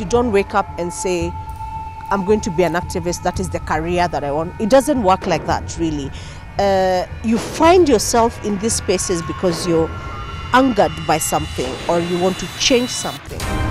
you don't wake up and say, I'm going to be an activist, that is the career that I want. It doesn't work like that, really. You find yourself in these spaces because you're angered by something or you want to change something.